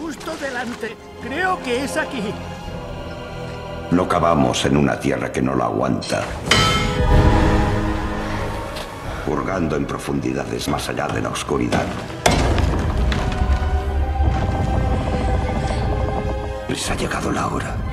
justo delante. Creo que es aquí. No cavamos en una tierra que no la aguanta. Hurgando en profundidades más allá de la oscuridad. Les ha llegado la hora.